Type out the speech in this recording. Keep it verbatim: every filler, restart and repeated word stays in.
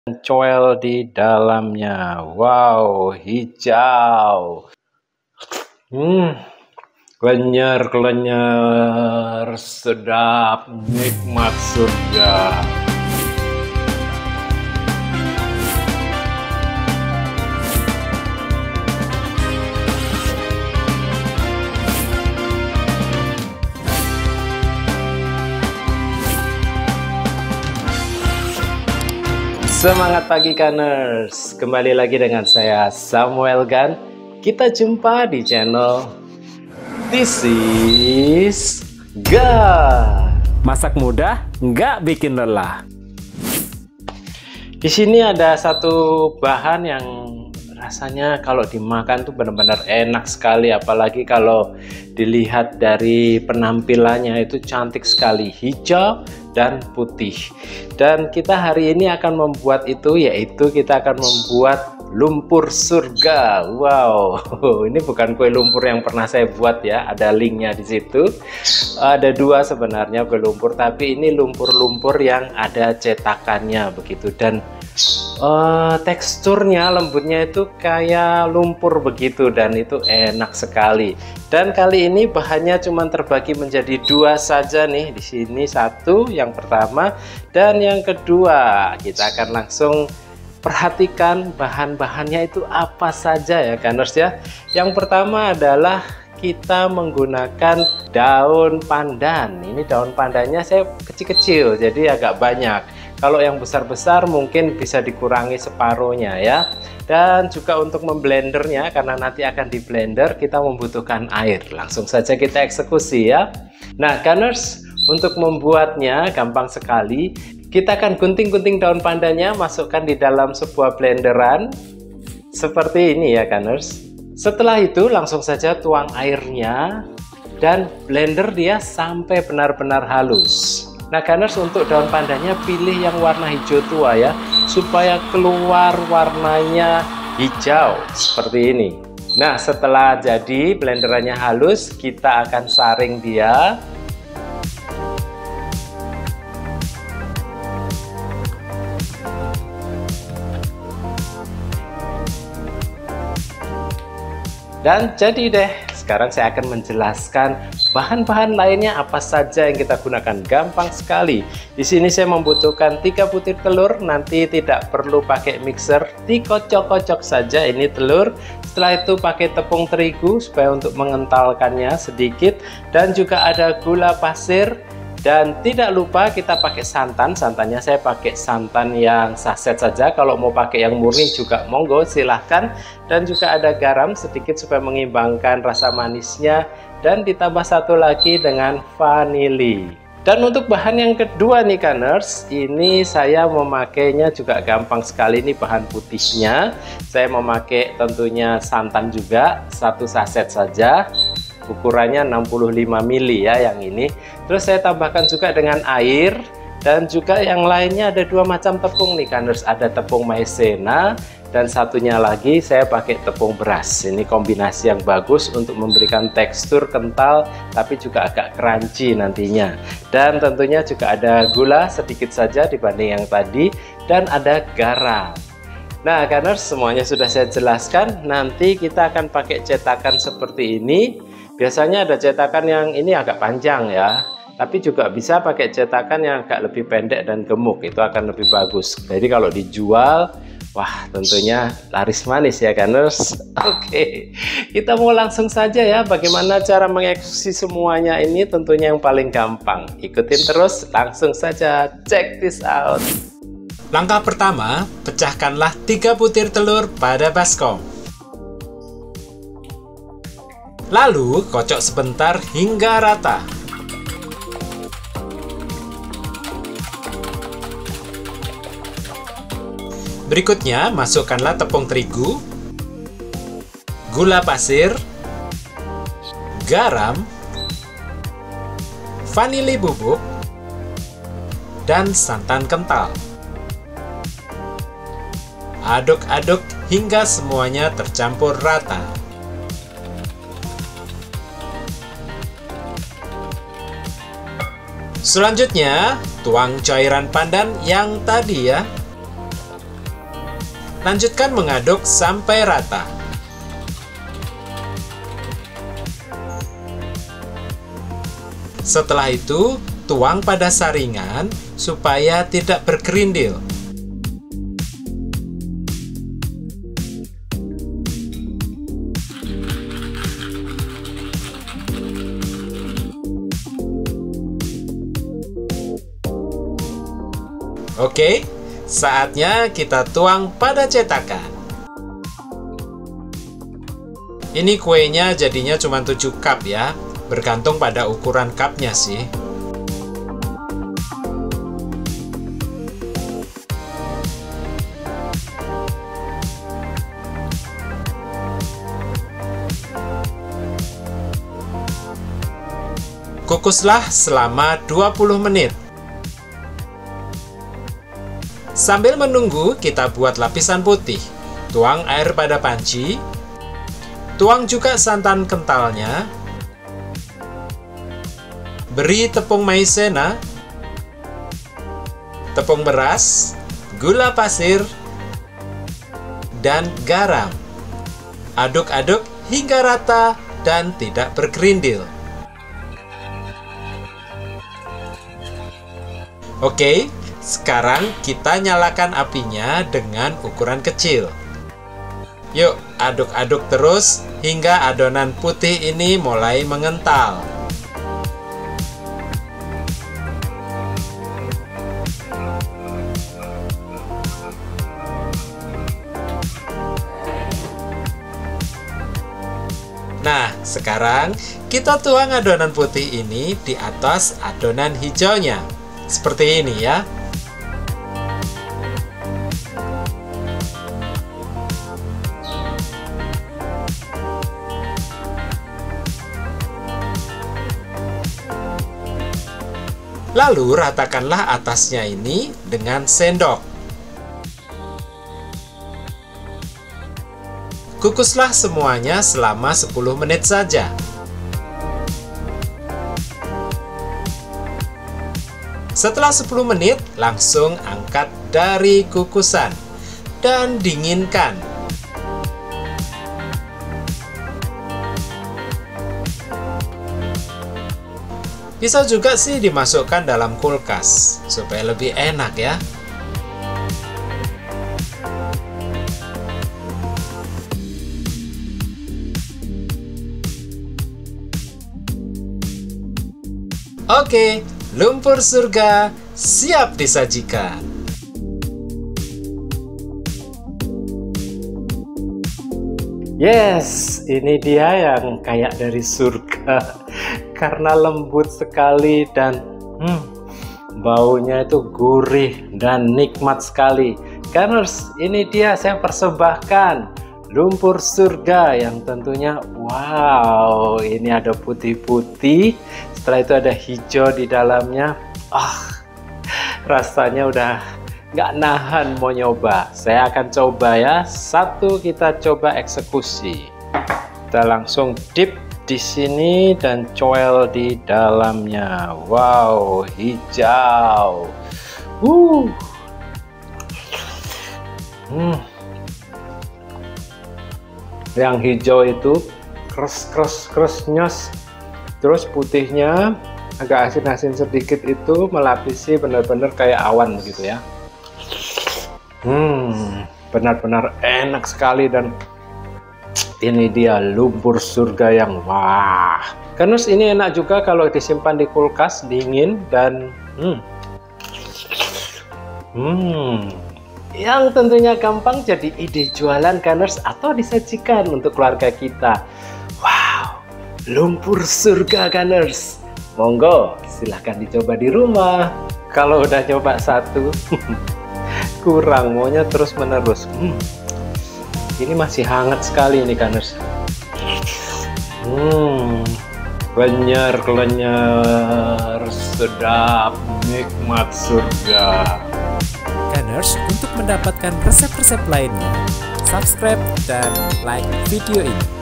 Coel di dalamnya. Wow, hijau. Hmm, klenyer-klenyer, sedap, nikmat surga. Semangat pagi Gunners, kembali lagi dengan saya Samuel Gun. Kita jumpa di channel This is Gun. Masak mudah, nggak bikin lelah. Di sini ada satu bahan yang rasanya kalau dimakan tuh benar-benar enak sekali, apalagi kalau dilihat dari penampilannya itu cantik sekali, hijau dan putih. Dan kita hari ini akan membuat itu, yaitu kita akan membuat lumpur surga. Wow, ini bukan kue lumpur yang pernah saya buat ya, ada linknya di situ. Ada dua sebenarnya kue lumpur, tapi ini lumpur-lumpur yang ada cetakannya begitu. Dan uh, teksturnya, lembutnya itu kayak lumpur begitu, dan itu enak sekali. Dan kali ini bahannya cuma terbagi menjadi dua saja nih. Di sini satu yang pertama, dan yang kedua kita akan langsung perhatikan bahan-bahannya itu apa saja ya Gunners ya. Yang pertama adalah kita menggunakan daun pandan. Ini daun pandannya saya kecil-kecil, jadi agak banyak. Kalau yang besar-besar mungkin bisa dikurangi separuhnya ya. Dan juga untuk memblendernya, karena nanti akan di blender, kita membutuhkan air. Langsung saja kita eksekusi ya. Nah Gunners, untuk membuatnya gampang sekali. Kita akan gunting-gunting daun pandannya, masukkan di dalam sebuah blenderan seperti ini ya Gunners. Setelah itu langsung saja tuang airnya dan blender dia sampai benar-benar halus. Nah Gunners, untuk daun pandannya pilih yang warna hijau tua ya, supaya keluar warnanya hijau seperti ini. Nah setelah jadi blenderannya halus, kita akan saring dia. Dan jadi deh, sekarang saya akan menjelaskan bahan-bahan lainnya apa saja yang kita gunakan. Gampang sekali. Di sini saya membutuhkan tiga butir telur, nanti tidak perlu pakai mixer, dikocok-kocok saja ini telur. Setelah itu pakai tepung terigu supaya untuk mengentalkannya sedikit, dan juga ada gula pasir. Dan tidak lupa kita pakai santan. Santannya saya pakai santan yang saset saja, kalau mau pakai yang murni juga monggo silahkan. Dan juga ada garam sedikit supaya mengimbangkan rasa manisnya, dan ditambah satu lagi dengan vanili. Dan untuk bahan yang kedua nih Gunners, ini saya memakainya juga gampang sekali. Ini bahan putihnya, saya memakai tentunya santan juga, satu saset saja. Ukurannya enam puluh lima mili ya yang ini. Terus saya tambahkan juga dengan air, dan juga yang lainnya ada dua macam tepung nih Gunners. Ada tepung maizena, dan satunya lagi saya pakai tepung beras. Ini kombinasi yang bagus untuk memberikan tekstur kental tapi juga agak crunchy nantinya. Dan tentunya juga ada gula sedikit saja dibanding yang tadi, dan ada garam. Nah Gunners, semuanya sudah saya jelaskan. Nanti kita akan pakai cetakan seperti ini. Biasanya ada cetakan yang ini agak panjang ya, tapi juga bisa pakai cetakan yang agak lebih pendek dan gemuk, itu akan lebih bagus. Jadi kalau dijual, wah tentunya laris manis ya Gunners. Oke, kita mau langsung saja ya, bagaimana cara mengeksekusi semuanya ini. Tentunya yang paling gampang, ikutin terus, langsung saja, check this out. Langkah pertama, pecahkanlah tiga butir telur pada baskom. Lalu kocok sebentar hingga rata. Berikutnya masukkanlah tepung terigu, gula pasir, garam, vanili bubuk, dan santan kental. Aduk-aduk hingga semuanya tercampur rata. Selanjutnya, tuang cairan pandan yang tadi ya. Lanjutkan mengaduk sampai rata. Setelah itu, tuang pada saringan supaya tidak bergerindil. Oke, saatnya kita tuang pada cetakan. Ini kuenya jadinya cuma tujuh cup ya, bergantung pada ukuran cupnya sih. Kukuslah selama dua puluh menit. Sambil menunggu, kita buat lapisan putih. Tuang air pada panci. Tuang juga santan kentalnya. Beri tepung maizena, tepung beras, gula pasir, dan garam. Aduk-aduk hingga rata dan tidak bergerindil. Oke, sekarang kita nyalakan apinya dengan ukuran kecil. Yuk, aduk-aduk terus hingga adonan putih ini mulai mengental. Nah, sekarang kita tuang adonan putih ini di atas adonan hijaunya. Seperti ini ya. Lalu ratakanlah atasnya ini dengan sendok. Kukuslah semuanya selama sepuluh menit saja. Setelah sepuluh menit, langsung angkat dari kukusan dan dinginkan. Bisa juga sih dimasukkan dalam kulkas supaya lebih enak ya. Oke, lumpur surga siap disajikan. Yes, ini dia yang kayak dari surga. Karena lembut sekali dan hmm, baunya itu gurih dan nikmat sekali. Gunners, ini dia saya persembahkan lumpur surga yang tentunya wow, ini ada putih-putih, setelah itu ada hijau di dalamnya. Ah, rasanya udah nggak nahan mau nyoba. Saya akan coba ya. Satu, kita coba eksekusi. Kita langsung dip di sini dan coel di dalamnya. Wow, hijau. Uh. Hmm. Yang hijau itu kres kres kres nyos. Terus putihnya agak asin-asin sedikit itu melapisi benar-benar kayak awan begitu ya. Hmm, benar-benar enak sekali dan ini dia lumpur surga yang wah. Karena ini enak juga kalau disimpan di kulkas dingin dan hmm, hmm, yang tentunya gampang jadi ide jualan Gunners atau disajikan untuk keluarga kita. Wow, lumpur surga Gunners. Monggo, silahkan dicoba di rumah. Kalau udah coba satu, kurang maunya terus menerus. Hmm. Ini masih hangat sekali ini Gunners. Hmm, kenyar-kenyar, sedap, nikmat surga. Gunners, untuk mendapatkan resep-resep lainnya, subscribe dan like video ini.